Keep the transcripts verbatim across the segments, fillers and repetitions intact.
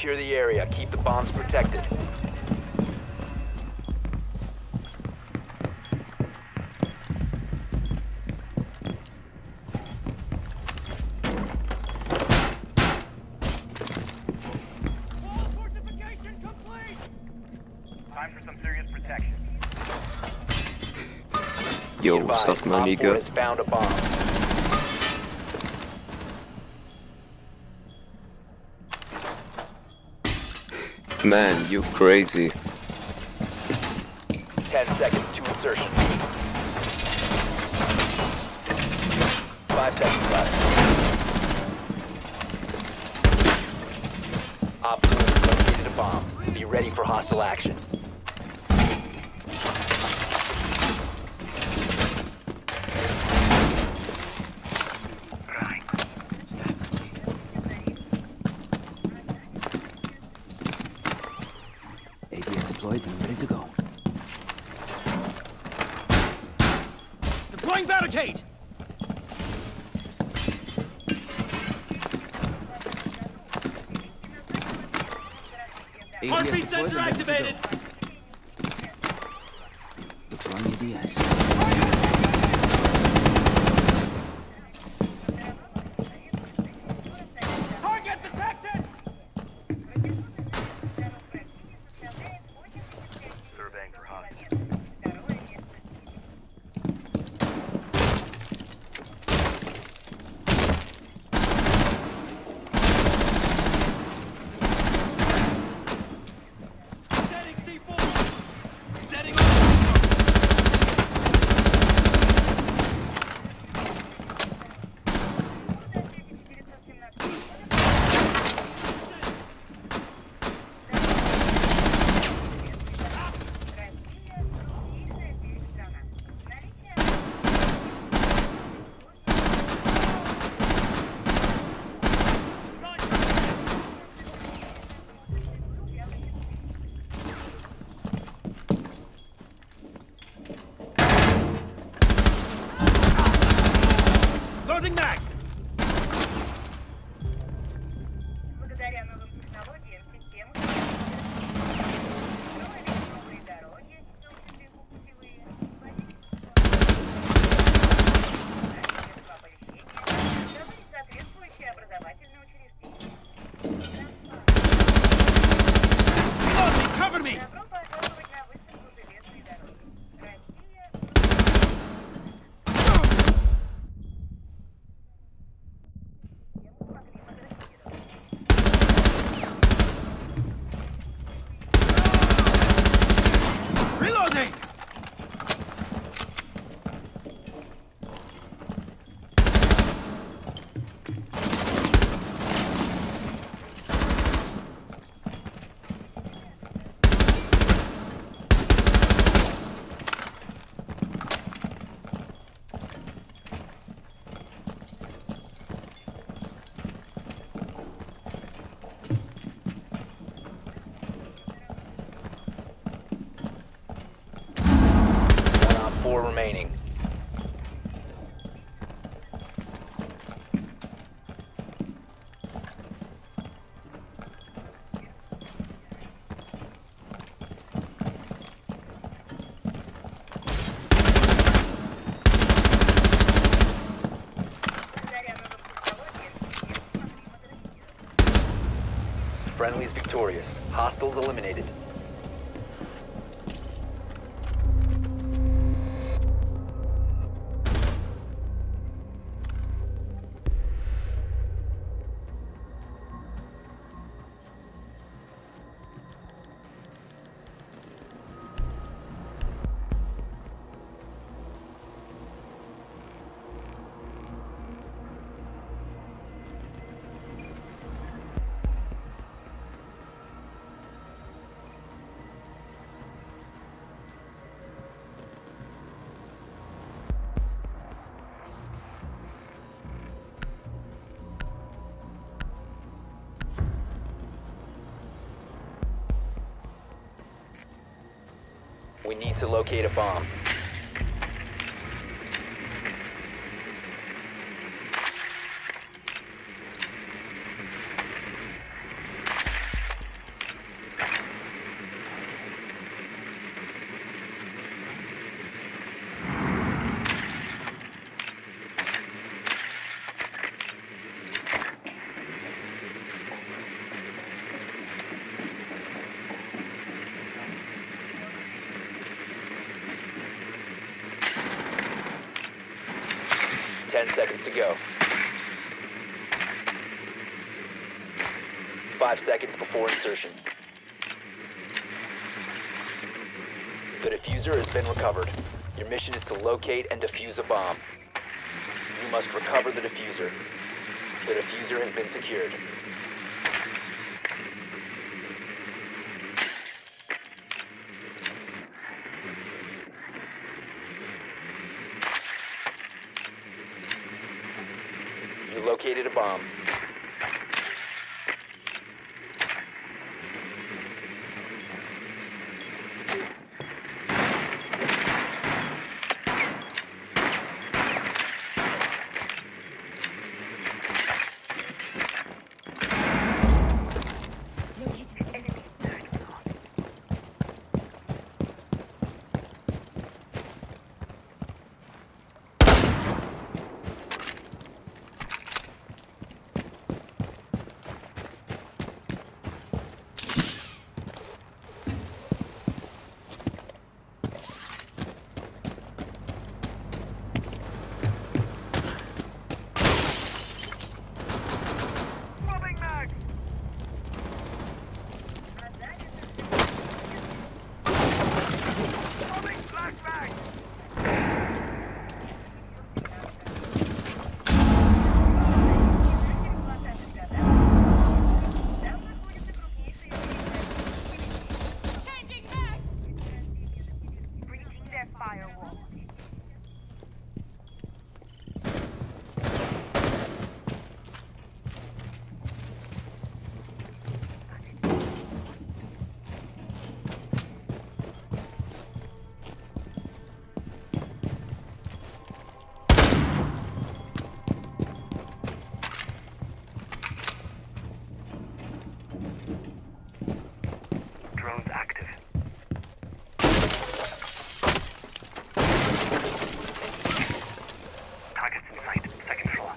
Secure the area. Keep the bombs protected. Time for some serious protection. Be Yo, advised, what's up, my Op four nigga? has found a bomb. Man, you crazy. Ten seconds to insertion. Five seconds left. Op four has located a bomb. Be ready for hostile action. A D S deployed and ready to go. Deploying barricade! Heartbeat sensor activated! Deploying A D S. Target detected! Surveying for hostiles. Setting C four! Setting Loading mag! Благодаря новым технологиям системы новые новые дороги, путевые, проводит соответствующие образовательные учреждения. Loading, cover me! Добро пожаловать на выставку железной дороги. Россия. Reloading! One Op four remaining. Благодаря новым технологиям системы смогли модернизировать. Friendly is victorious. Hostiles eliminated. We need to locate a bomb. Ten seconds to go. Five seconds before insertion. The diffuser has been recovered. Your mission is to locate and defuse a bomb. You must recover the diffuser. The diffuser has been secured. You located a bomb. Drones active. Targets in sight. Second floor.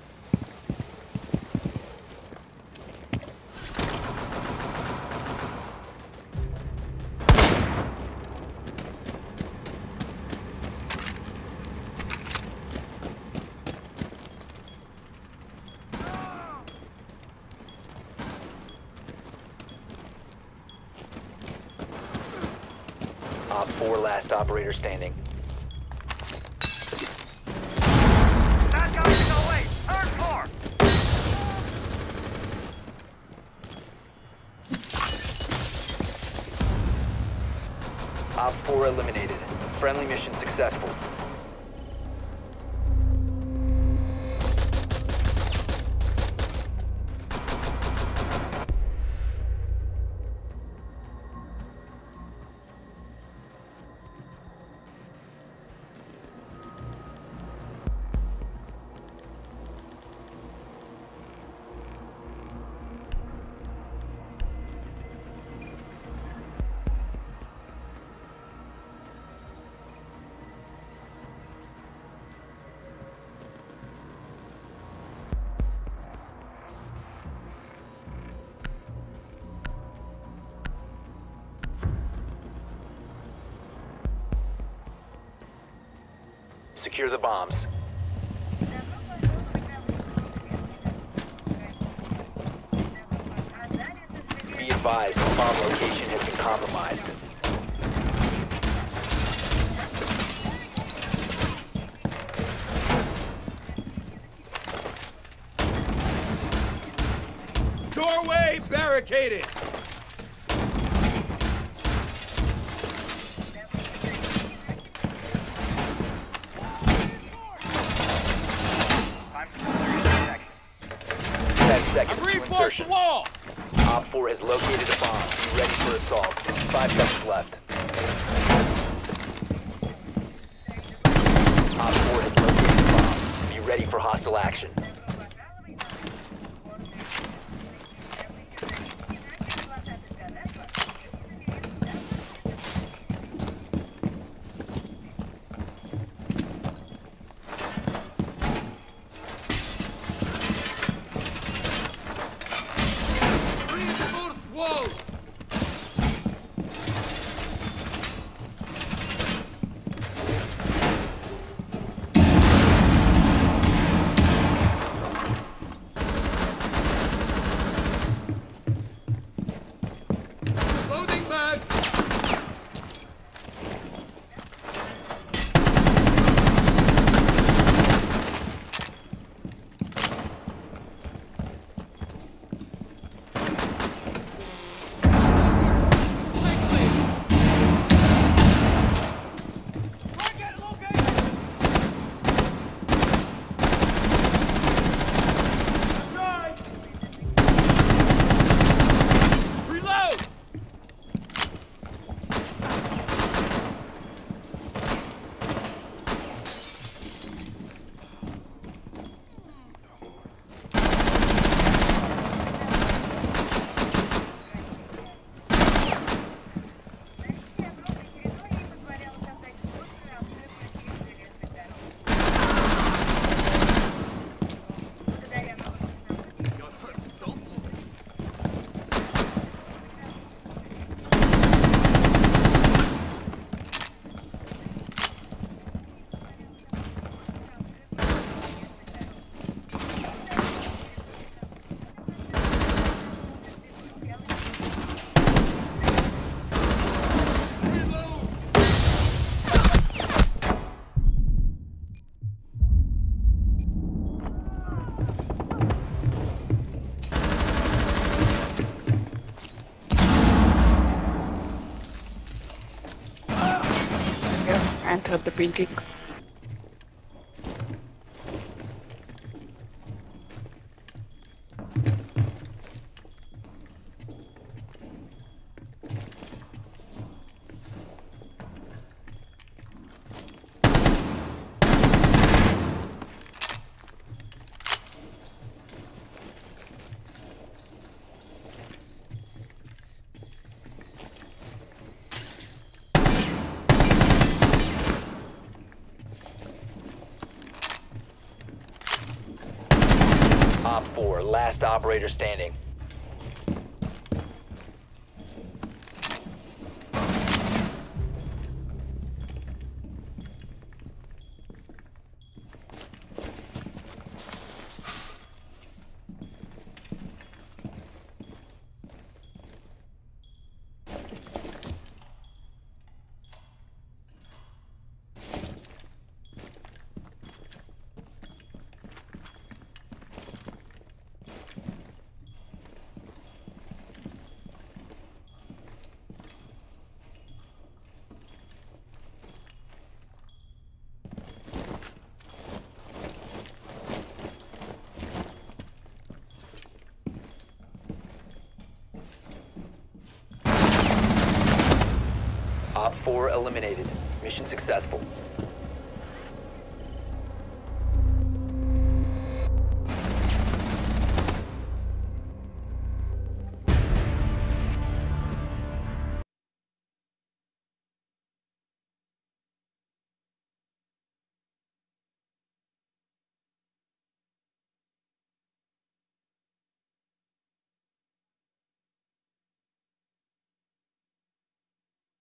Op four last operator standing. Bad guys go away. Third floor. Op four eliminated. Friendly mission successful. Secure the bombs. Be advised, the bomb location has been compromised. Doorway barricaded! Time for thirty seconds. Ten seconds I've to reinforced the insertion. wall! Op four has located a bomb. Be ready for assault. Five seconds left. Op four has located a bomb. Be ready for hostile action. Reinforced wall! enter the building. Op four, last operator standing. Op four eliminated. Mission successful.